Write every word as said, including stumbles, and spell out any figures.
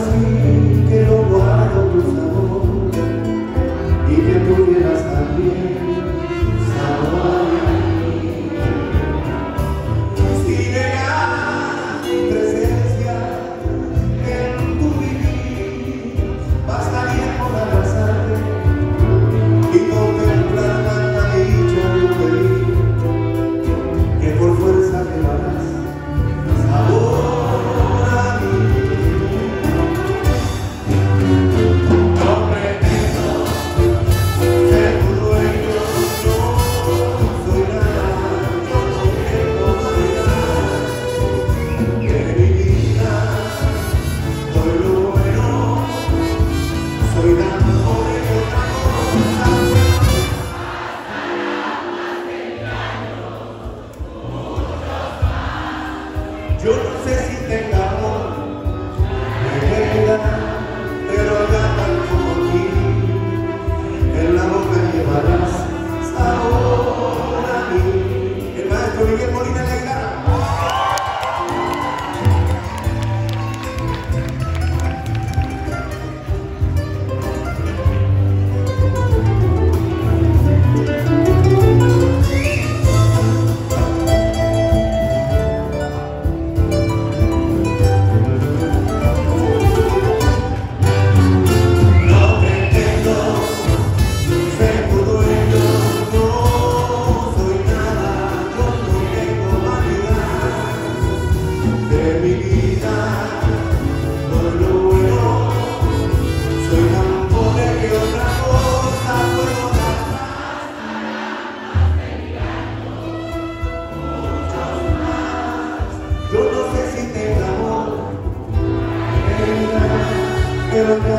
así que lo guardo tu sabor y que tú llevas también sabor a mí. Si llega mi presencia en tu vivir, bastaría con abrazarte y contemplar tanta dicha de pedir que por fuerza te darás sabor. Yo no sé si tenga amor de verdad, pero ya tal como aquí, en la boca llevarás sabor a mí. El maestro Miguel Molina en la guitarra. Yo no sé si tenga amor, pero